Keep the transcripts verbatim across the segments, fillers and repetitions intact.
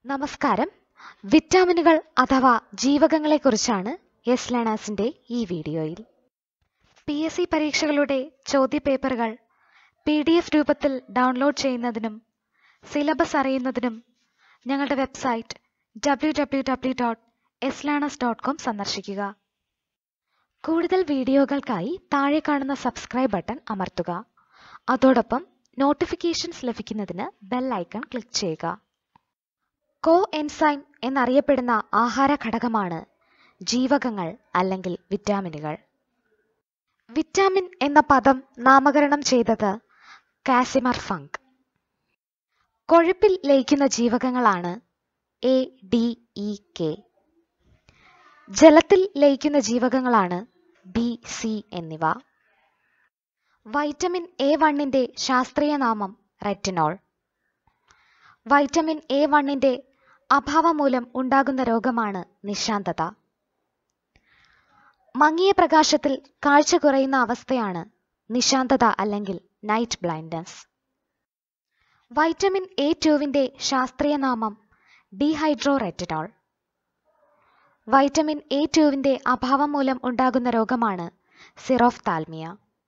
നമസ്കാരം. വിറ്റാമിനുകൾ അഥവാ ജീവകങ്ങളെക്കുറിച്ചാണ് യെസ് ലേണേഴ്സിന്റെ ഈ വീഡിയോയിൽ. പി എസ് സി പരീക്ഷകളുടെ ചോദ്യപേപ്പറുകൾ പി ഡി എഫ് രൂപത്തിൽ ഡൗൺലോഡ് ചെയ്യുന്നതിനും സിലബസ് അറിയുന്നതിനും ഞങ്ങളുടെ website W W W dot yes learners dot com സന്ദർശിക്കുക. കൂടുതൽ വീഡിയോകൾക്കായി താഴെ കാണുന്ന സബ്സ്ക്രൈബ് ബട്ടൺ അമർത്തുക. അതോടൊപ്പം നോട്ടിഫിക്കേഷൻസ് ലഭിക്കുന്നതിന് ബെൽ ഐക്കൺ ക്ലിക്ക് ചെയ്യുക. കോ എൻസൈം എന്നറിയപ്പെടുന്ന ആഹാര ഘടകമാണ് ജീവകങ്ങൾ അല്ലെങ്കിൽ വിറ്റാമിനുകൾ. വിറ്റാമിൻ എന്ന പദം നാമകരണം ചെയ്തത് കാസിമർ ഫങ്ക്. കൊഴുപ്പിൽ ലയിക്കുന്ന ജീവകങ്ങളാണ് എ, ഡി, ഇ, കെ. ജലത്തിൽ ലയിക്കുന്ന ജീവകങ്ങളാണ് ബി, സി എന്നിവ. വൈറ്റമിൻ എ വണ്ണിന്റെ ശാസ്ത്രീയ നാമം റെറ്റിനോൾ. വൈറ്റമിൻ എ വണ്ണിന്റെ അഭാവം മൂലം ഉണ്ടാകുന്ന രോഗമാണ് നിശാന്തത. മങ്ങിയ പ്രകാശത്തിൽ കാഴ്ച കുറയുന്ന അവസ്ഥയാണ് നിശാന്തത അല്ലെങ്കിൽ നൈറ്റ് ബ്ലൈൻഡ്നസ്. വൈറ്റമിൻ എ ടുവിന്റെ ശാസ്ത്രീയ നാമം ഡീഹൈഡ്രോ റെറ്റിനോൾ. വൈറ്റമിൻ എ ടുവിന്റെ അഭാവം മൂലം ഉണ്ടാകുന്ന രോഗമാണ് സിറോഫ്താൽമിയ.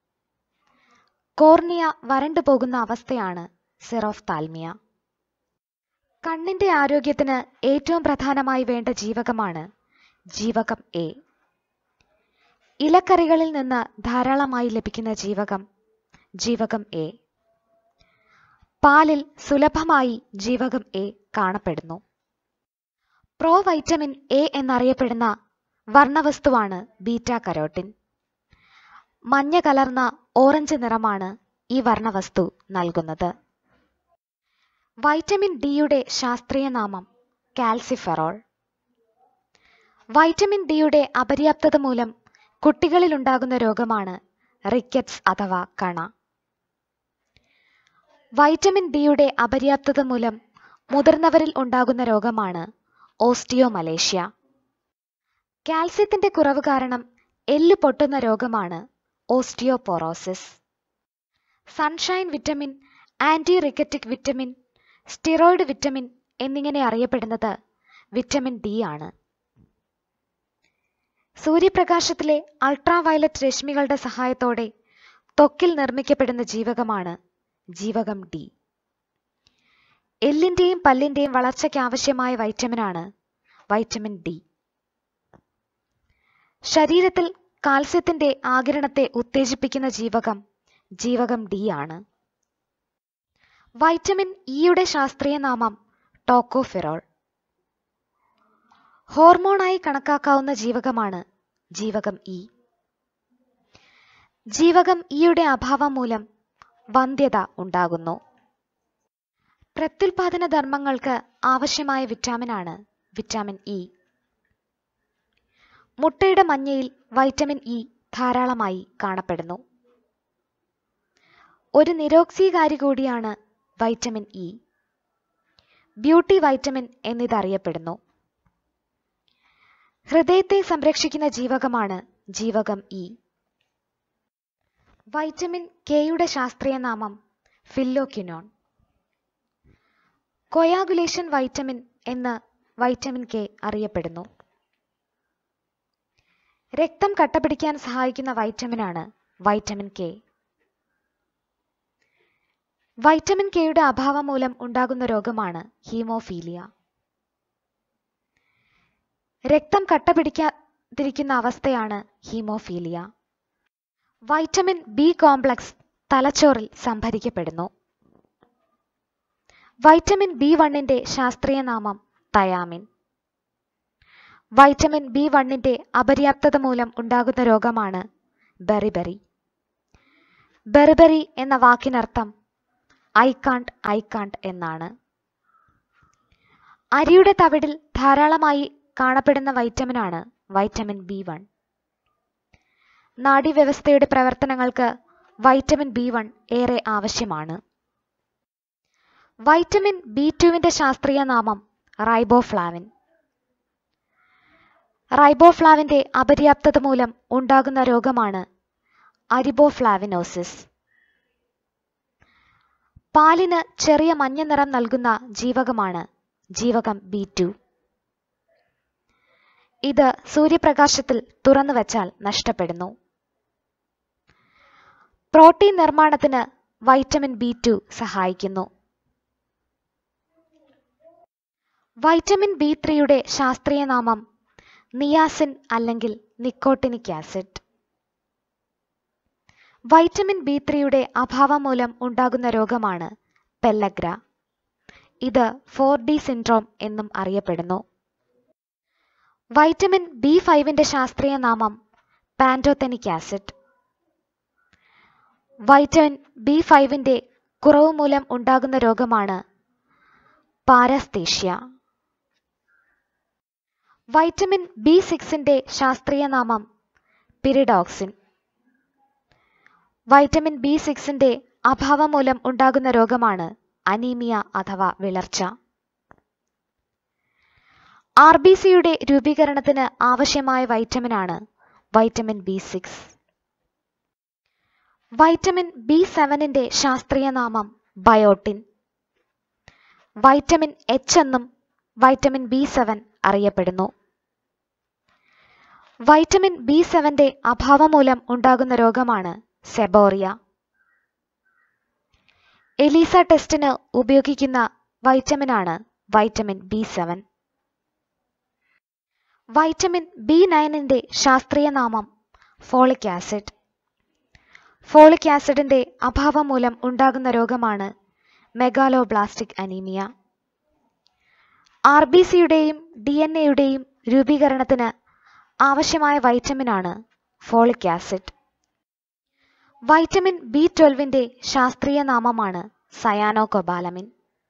കോർണിയ വരണ്ടു പോകുന്ന അവസ്ഥയാണ് സിറോഫ്താൽമിയ. കണ്ണിന്റെ ആരോഗ്യത്തിന് ഏറ്റവും പ്രധാനമായി വേണ്ട ജീവകമാണ് ജീവകം എ. ഇലക്കറികളിൽ നിന്ന് ധാരാളമായി ലഭിക്കുന്ന ജീവകം ജീവകം എ. പാലിൽ സുലഭമായി ജീവകം എ കാണപ്പെടുന്നു. പ്രോ വൈറ്റമിൻ എ എന്നറിയപ്പെടുന്ന വർണ്ണവസ്തുവാണ് ബീറ്റ കരോട്ടിൻ. മഞ്ഞ കലർന്ന ഓറഞ്ച് നിറമാണ് ഈ വർണ്ണവസ്തു നൽകുന്നത്. വൈറ്റമിൻ ഡിയുടെ ശാസ്ത്രീയ നാമം കാൽസിഫെറോൾ. വൈറ്റമിൻ ഡിയുടെ അപര്യാപ്തത മൂലം കുട്ടികളിൽ ഉണ്ടാകുന്ന രോഗമാണ് റിക്കറ്റ്സ് അഥവാ കണ. വൈറ്റമിൻ ഡിയുടെ അപര്യാപ്തത മൂലം മുതിർന്നവരിൽ ഉണ്ടാകുന്ന രോഗമാണ് ഓസ്റ്റിയോമലേഷ്യ. കാൽസ്യത്തിന്റെ കുറവ് കാരണം എല്ല് പൊട്ടുന്ന രോഗമാണ് osteoporosis. Sunshine vitamin, anti rachitic vitamin, steroid vitamin എന്നിങ്ങനെ അറിയപ്പെടുന്നത് വിറ്റമിൻ ഡി ആണ്. സൂര്യപ്രകാശത്തിലെ അൾട്രാവയലറ്റ് രശ്മികളുടെ സഹായത്തോടെ ത്വക്കിൽ നിർമ്മിക്കപ്പെടുന്ന ജീവകമാണ് ജീവകം ഡി. എല്ലിന്റെയും പല്ലിന്റെയും വളർച്ചയ്ക്ക് ആവശ്യമായ വൈറ്റമിനാണ് വൈറ്റമിൻ ഡി. ശരീരത്തിൽ കാൽസ്യത്തിന്റെ ആഗിരണത്തെ ഉത്തേജിപ്പിക്കുന്ന ജീവകം ജീവകം ഡി ആണ്. വൈറ്റമിൻ ഇയുടെ ശാസ്ത്രീയ നാമം ടോക്കോഫെറോൾ. ഹോർമോണായി കണക്കാക്കാവുന്ന ജീവകമാണ് ജീവകം ഇ. ജീവകം ഇയുടെ അഭാവം മൂലം വന്ധ്യത ഉണ്ടാകുന്നു. പ്രത്യുൽപാദന ധർമ്മങ്ങൾക്ക് ആവശ്യമായ വിറ്റാമിനാണ് വിറ്റാമിൻ ഇ. മുട്ടയുടെ മഞ്ഞയിൽ വൈറ്റമിൻ ഇ ധാരാളമായി കാണപ്പെടുന്നു. ഒരു നിരോക്സീകാരി കൂടിയാണ് വൈറ്റമിൻ ഇ. ബ്യൂട്ടി വൈറ്റമിൻ എന്നിതറിയപ്പെടുന്നു. ഹൃദയത്തെ സംരക്ഷിക്കുന്ന ജീവകമാണ് ജീവകം ഇ. വൈറ്റമിൻ കെയുടെ ശാസ്ത്രീയ നാമം ഫില്ലോക്വിനോൺ. കൊയാഗുലേഷൻ വൈറ്റമിൻ എന്ന് വൈറ്റമിൻ കെ അറിയപ്പെടുന്നു. രക്തം കട്ടപിടിക്കാൻ സഹായിക്കുന്ന വൈറ്റമിനാണ് വൈറ്റമിൻ കെ. വൈറ്റമിൻ കെയുടെ അഭാവം മൂലം ഉണ്ടാകുന്ന രോഗമാണ് ഹീമോഫീലിയ. രക്തം കട്ടപിടിക്കാതിരിക്കുന്ന അവസ്ഥയാണ് ഹീമോഫീലിയ. വൈറ്റമിൻ ബി കോംപ്ലക്സ് തലച്ചോറിൽ സംഭരിക്കപ്പെടുന്നു. വൈറ്റമിൻ ബി വണ്ണിന്റെ ശാസ്ത്രീയ നാമം തയാമിൻ. വൈറ്റമിൻ ബി വണ്ണിന്റെ അപര്യാപ്തത മൂലം ഉണ്ടാകുന്ന രോഗമാണ് ബെറിബെറി. ബെറിബെറി എന്ന വാക്കിനർത്ഥം ഐ കാണ്ട് ഐ കാണ്ട് എന്നാണ്. അരിയുടെ തവിടിൽ ധാരാളമായി കാണപ്പെടുന്ന വൈറ്റമിനാണ് വൈറ്റമിൻ ബി വൺ. നാഡീവ്യവസ്ഥയുടെ പ്രവർത്തനങ്ങൾക്ക് വൈറ്റമിൻ ബി വൺ ഏറെ ആവശ്യമാണ്. വൈറ്റമിൻ ബി ടുവിന്റെ ശാസ്ത്രീയ നാമം റൈബോഫ്ലാവിൻ. റൈബോഫ്ലാവിന്റെ അപര്യാപ്തത മൂലം ഉണ്ടാകുന്ന രോഗമാണ് അരിബോഫ്ലാവിനോസിസ്. പാലിന് ചെറിയ മഞ്ഞ നിറം നൽകുന്ന ജീവകമാണ് ജീവകം ബി ടു. ഇത് സൂര്യപ്രകാശത്തിൽ തുറന്നു വച്ചാൽ നഷ്ടപ്പെടുന്നു. പ്രോട്ടീൻ നിർമ്മാണത്തിന് വൈറ്റമിൻ ബി ടു സഹായിക്കുന്നു. വൈറ്റമിൻ ബി ത്രീയുടെ ശാസ്ത്രീയ നാമം നിയാസിൻ അല്ലെങ്കിൽ നിക്കോട്ടിനിക് ആസിഡ്. വൈറ്റമിൻ ബി ത്രീയുടെ അഭാവം മൂലം ഉണ്ടാകുന്ന രോഗമാണ് പെല്ലഗ്ര. ഇത് ഫോർ ഡി സിൻഡ്രോം എന്നും അറിയപ്പെടുന്നു. വൈറ്റമിൻ ബി ഫൈവിന്റെ ശാസ്ത്രീയ നാമം പാൻറ്റോതെനിക് ആസിഡ്. വൈറ്റമിൻ ബി ഫൈവിന്റെ കുറവ് മൂലം ഉണ്ടാകുന്ന രോഗമാണ് പാരസ്തീഷ്യ. വൈറ്റമിൻ ബി സിക്സിന്റെ ശാസ്ത്രീയ നാമം പിരിഡോക്സിൻ. വൈറ്റമിൻ ബി സിക്സിന്റെ അഭാവം മൂലം ഉണ്ടാകുന്ന രോഗമാണ് അനീമിയ അഥവാ വിളർച്ച. ആർ ബി സിയുടെ രൂപീകരണത്തിന് ആവശ്യമായ വൈറ്റമിനാണ് vitamin B six. Vitamin B സെവനിന്റെ ശാസ്ത്രീയ നാമം ബയോട്ടിൻ. വൈറ്റമിൻ എച്ച് എന്നും വൈറ്റമിൻ ബി സെവൻ അറിയപ്പെടുന്നു. വൈറ്റമിൻ ബി സെവന്റെ അഭാവം മൂലം ഉണ്ടാകുന്ന രോഗമാണ് സെബോറിയ. എലീസ ടെസ്റ്റിന് ഉപയോഗിക്കുന്ന വൈറ്റമിനാണ് vitamin B seven. Vitamin B നയനിന്റെ ശാസ്ത്രീയ നാമം ഫോളിക് ആസിഡ്. ഫോളിക് ആസിഡിന്റെ അഭാവം മൂലം ഉണ്ടാകുന്ന രോഗമാണ് മെഗാലോബ്ലാസ്റ്റിക് അനീമിയ. ആർ ബി സിയുടെയും ഡി എൻ എയുടെയും രൂപീകരണത്തിന് ആവശ്യമായ വൈറ്റമിനാണ് ഫോളിക് ആസിഡ്. വൈറ്റമിൻ ബി ട്വൽവിന്റെ ശാസ്ത്രീയ നാമമാണ് സയാനോകൊബാലമിൻ.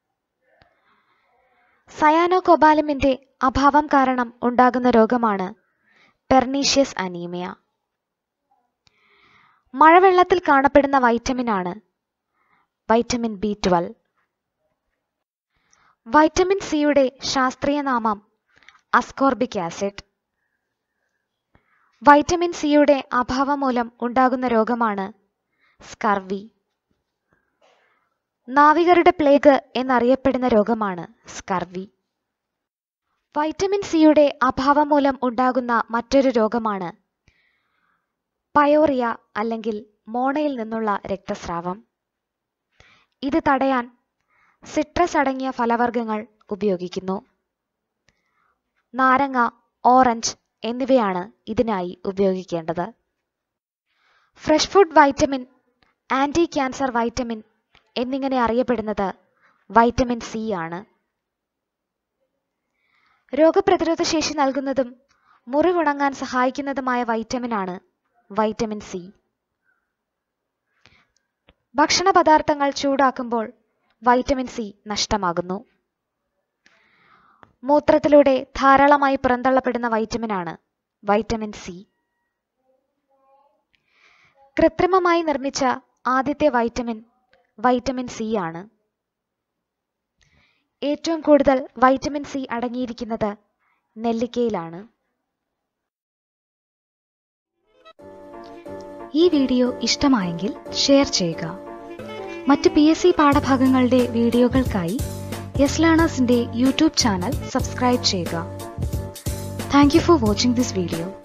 സയാനോകൊബാലമിന്റെ അഭാവം കാരണം ഉണ്ടാകുന്ന രോഗമാണ് പെർനീഷ്യസ് അനീമിയ. മഴവെള്ളത്തിൽ കാണപ്പെടുന്ന വൈറ്റമിനാണ് വൈറ്റമിൻ ബി ട്വൽവ്. വൈറ്റമിൻ സിയുടെ ശാസ്ത്രീയ നാമം അസ്കോർബിക് ആസിഡ്. വൈറ്റമിൻ സിയുടെ അഭാവം മൂലം ഉണ്ടാകുന്ന രോഗമാണ് സ്കർവി. നാവികരുടെ പ്ലേഗ് എന്നറിയപ്പെടുന്ന രോഗമാണ് സ്കർവി. വൈറ്റമിൻ സിയുടെ അഭാവം മൂലം ഉണ്ടാകുന്ന മറ്റൊരു രോഗമാണ് പയോറിയ അല്ലെങ്കിൽ മോണയിൽ നിന്നുള്ള രക്തസ്രാവം. ഇത് തടയാൻ സിട്രസ് അടങ്ങിയ ഫലവർഗ്ഗങ്ങൾ ഉപയോഗിക്കുന്നു. നാരങ്ങ, ഓറഞ്ച് എന്നിവയാണ് ഇതിനായി ഉപയോഗിക്കേണ്ടത്. Fresh food vitamin, anti cancer vitamin എന്നിങ്ങനെ അറിയപ്പെടുന്നത് വൈറ്റമിൻ സി ആണ്. രോഗപ്രതിരോധ ശേഷി നൽകുന്നതും മുറിവുണങ്ങാൻ സഹായിക്കുന്നതുമായ വൈറ്റമിനാണ് വൈറ്റമിൻ സി. ഭക്ഷണ പദാർത്ഥങ്ങൾ ചൂടാക്കുമ്പോൾ വൈറ്റമിൻ സി നഷ്ടമാകുന്നു. മൂത്രത്തിലൂടെ ധാരാളമായി പുറന്തള്ളപ്പെടുന്ന വൈറ്റമിനാണ് വൈറ്റമിൻ സി. കൃത്രിമമായി നിർമ്മിച്ച ആദ്യത്തെ വൈറ്റമിൻ വൈറ്റമിൻ സി ആണ്. ഏറ്റവും കൂടുതൽ വൈറ്റമിൻ സി അടങ്ങിയിരിക്കുന്നത് നെല്ലിക്കയിലാണ്. ഈ വീഡിയോ ഇഷ്ടമായെങ്കിൽ ഷെയർ ചെയ്യുക. മറ്റ് പി എസ് സി പാഠഭാഗങ്ങളുടെ വീഡിയോകൾക്കായി യെസ് ലേണേഴ്സിന്റെ യൂട്യൂബ് ചാനൽ സബ്സ്ക്രൈബ് ചെയ്യുക. Thank you for watching this video.